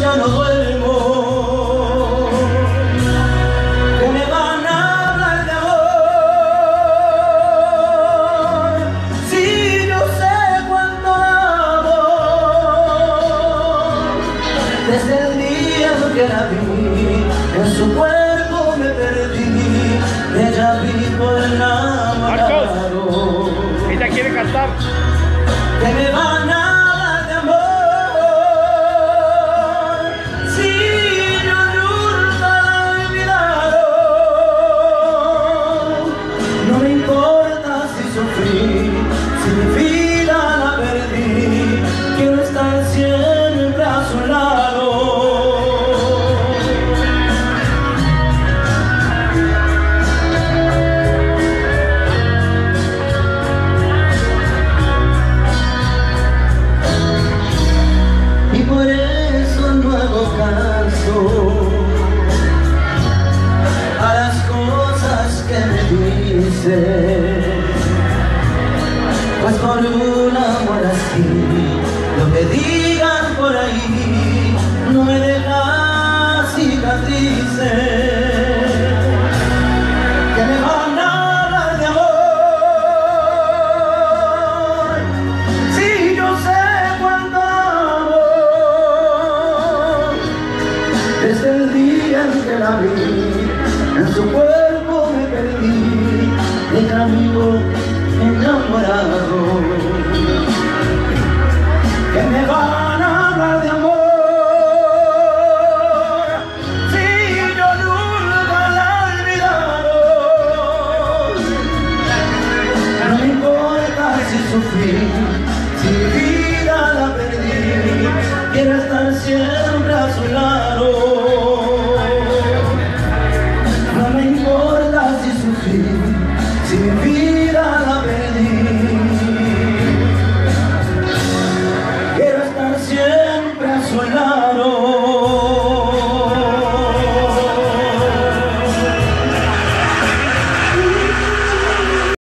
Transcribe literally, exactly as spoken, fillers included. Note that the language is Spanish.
ya no duermo, que me van a hablar de amor, si yo sé cuánto amo, desde el día que la vi, en su cuerpo me perdí, de ella vivo enamorado. Ella quiere cantar. Que me van a hablar de amor, si yo nunca la he olvidado. No me importa si sufrí, si mi vida la perdí, quiero estar siempre a su lado. Por eso no hago caso a las cosas que me dicen, pues por un amor así, lo que digan por ahí no me deja cicatrices. Que me van a hablar de amor, si yo sé cuánto amo, desde el día en que la vi, en su cuerpo me perdí, de camino enamorado. Que me van a hablar de amor, si yo nunca la he olvidado. No me importa si sufrí, si mi vida la perdí, quiero estar siempre a su lado. No me importa si sufrí,